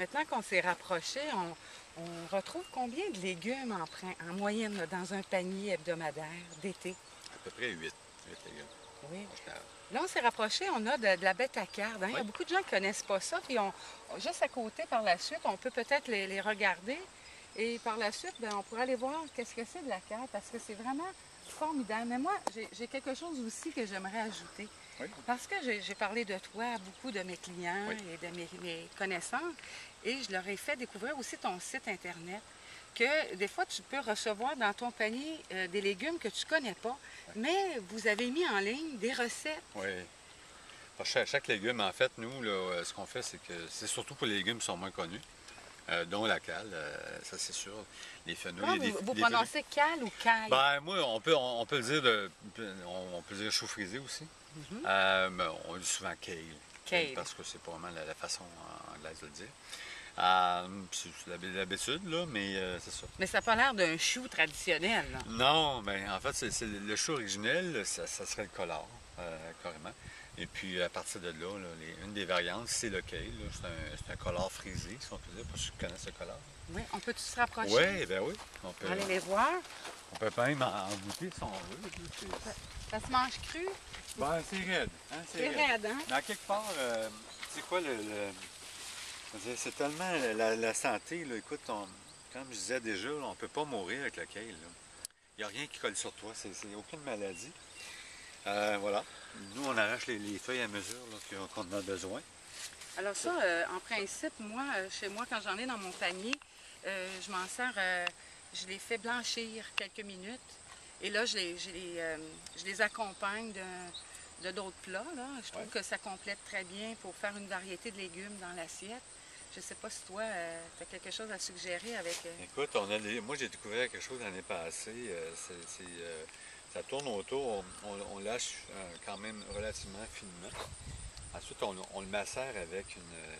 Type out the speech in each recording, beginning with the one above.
Maintenant qu'on s'est rapproché, on retrouve combien de légumes en moyenne là, dans un panier hebdomadaire d'été? À peu près 8 légumes. Oui. En général. Là, on s'est rapproché, on a de la bête à carde. Hein? Il y Oui. a beaucoup de gens qui ne connaissent pas ça. Puis juste à côté, par la suite, on peut peut-être les regarder. Et par la suite, ben, on pourrait aller voir qu'est-ce que c'est de la carde parce que c'est vraiment formidable. Mais moi, j'ai quelque chose aussi que j'aimerais ajouter. Oui. Parce que j'ai parlé de toi à beaucoup de mes clients Oui. et de mes connaissances. Et je leur ai fait découvrir aussi ton site Internet. Que des fois, tu peux recevoir dans ton panier des légumes que tu ne connais pas, mais vous avez mis en ligne des recettes. Oui. Chaque légume, en fait, nous, là, ce qu'on fait, c'est que c'est surtout pour les légumes qui sont moins connus, dont la cale, ça c'est sûr. Les fenouils. Comment vous prononcez cale ou caille? Ben, moi, on peut le dire on peut dire chou frisé aussi. Mais on dit souvent kale. Kale. Parce que c'est pas vraiment la façon anglaise de le dire. C'est l'habitude, là, mais c'est ça. Mais ça n'a pas l'air d'un chou traditionnel. Là. Non, mais en fait, le chou originel, ça serait le collard, carrément. Et puis, à partir de là, une des variantes, c'est le kale. C'est un collard frisé, si on peut dire, pour ceux qui connaissent le collard. Oui, on peut tous se rapprocher? Oui, bien oui. On peut aller les voir. On peut même en goûter si on veut. Ça se mange cru? Ben, c'est raide. Hein, c'est raide, hein? Mais à quelque part, c'est quoi c'est tellement la santé, là, écoute, comme je disais déjà, là, on ne peut pas mourir avec le kale. Il n'y a rien qui colle sur toi, c'est aucune maladie. Voilà. Nous, on arrache les feuilles à mesure qu'on en a besoin. Alors ça, en principe, moi, chez moi, quand j'en ai dans mon panier, je m'en sers, je les fais blanchir quelques minutes. Et là, je les accompagne de d'autres plats. Là. Je trouve que ça complète très bien pour faire une variété de légumes dans l'assiette. Je ne sais pas si toi, tu as quelque chose à suggérer avec... Écoute, moi j'ai découvert quelque chose l'année passée. Ça tourne autour, on lâche quand même relativement finement. Ensuite, on le macère avec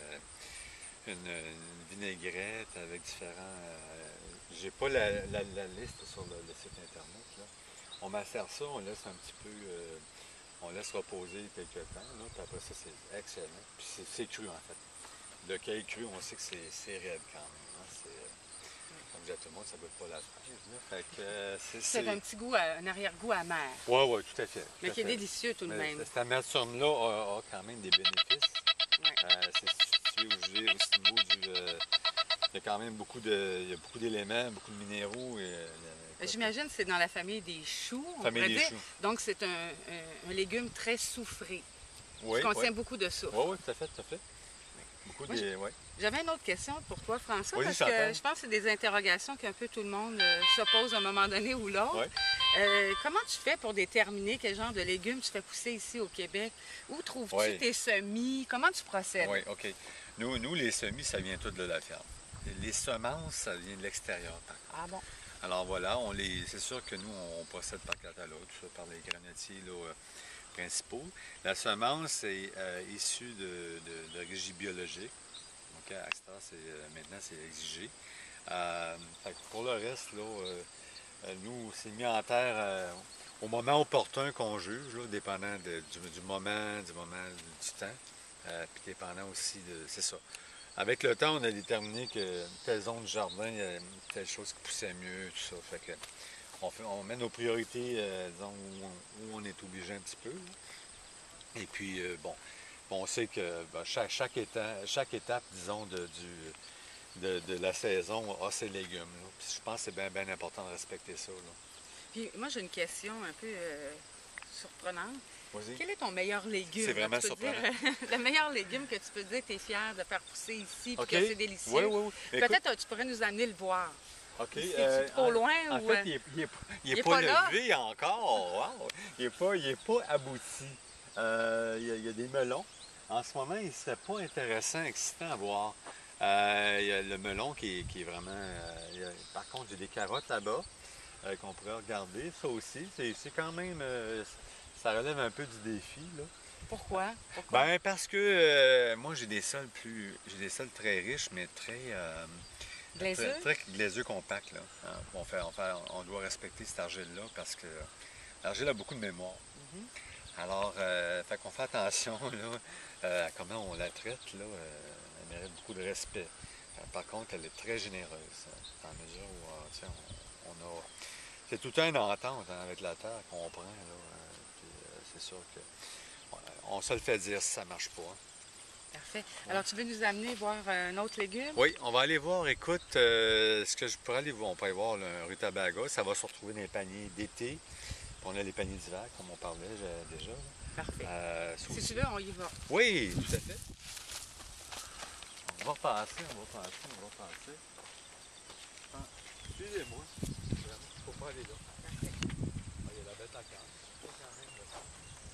une vinaigrette, avec différents... j'ai pas la liste sur le site Internet. Là. On macère ça, on laisse un petit peu... on laisse reposer quelques temps, là, puis après ça, c'est excellent. Puis c'est cru, en fait. Le kale cru, on sait que c'est raide quand même. Hein. Comme disait tout le monde, ça ne goûte pas la fraise. C'est un petit goût, un arrière-goût amer. Oui, tout à fait. Mais qui est délicieux tout de même. Cette amertume-là a quand même des bénéfices. Ouais. C'est situé au niveau du... il y a quand même beaucoup d'éléments, beaucoup de minéraux. J'imagine que c'est dans la famille des choux. Choux. Donc, c'est un légume très soufré. Oui, qui contient beaucoup de soufre. Oui, tout à fait. J'avais une autre question pour toi, François, oui, parce que je pense que c'est des interrogations qu'un peu tout le monde se pose à un moment donné ou l'autre. Oui. Comment tu fais pour déterminer quel genre de légumes tu fais pousser ici au Québec? Où trouves-tu tes semis? Comment tu procèdes? Oui, OK. Nous, les semis, ça vient tout de la ferme. Les semences, ça vient de l'extérieur, par contre. Ah bon? Alors voilà, c'est sûr que nous, on procède par catalogue, par les granetiers là, principaux. La semence est issue d'origine biologique. Donc, à maintenant, c'est exigé. Fait que pour le reste, là, nous, c'est mis en terre au moment opportun qu'on juge, là, dépendant du moment, du temps, puis dépendant aussi de... C'est ça. Avec le temps, on a déterminé que telle zone du jardin, il y a telle chose qui poussait mieux, tout ça. Fait que on met nos priorités, disons, où on est obligé un petit peu. Là. Et puis, on sait que chaque étape, disons, de la saison a ses légumes. Là. Puis je pense que c'est bien important de respecter ça. Là. Puis moi, j'ai une question un peu surprenante. Vas-y. Quel est ton meilleur légume? C'est vraiment surprenant. Le meilleur légume que tu peux dire que tu es fier de faire pousser ici, puis okay. que c'est délicieux. Oui. Peut-être tu pourrais nous amener le voir. OK. C'est trop loin en ou... fait, il n'est pas levé encore. Wow. Il n'est pas abouti. Il y a des melons. En ce moment, il ne serait pas intéressant, excitant à voir. Il y a le melon qui est vraiment... par contre, il y a des carottes là-bas qu'on pourrait regarder. Ça aussi, c'est quand même... ça relève un peu du défi. Là. Pourquoi? Ben, parce que moi, j'ai des sols très riches, mais très... glaiseux? Très glaiseux compact. Là. On doit respecter cette argile-là parce que l'argile a beaucoup de mémoire. Alors, fait qu'on fait attention là, à comment on la traite là, mérite beaucoup de respect. Par contre, elle est très généreuse, dans la mesure où on a... C'est tout un entente avec la terre qu'on prend. Là, puis, c'est sûr que on se le fait dire si ça ne marche pas. Hein. Parfait. Alors, tu veux nous amener voir un autre légume? Oui, on va aller voir, écoute, ce que je pourrais aller voir, on peut aller voir le rutabaga, ça va se retrouver dans les paniers d'été. On a les paniers d'hiver, comme on parlait déjà. Parfait. Si Aussi. tu veux, on y va. Oui, tout à fait. On va passer. Ah, suivez-moi. Il ne faut pas aller là. Il y a la bête à carte.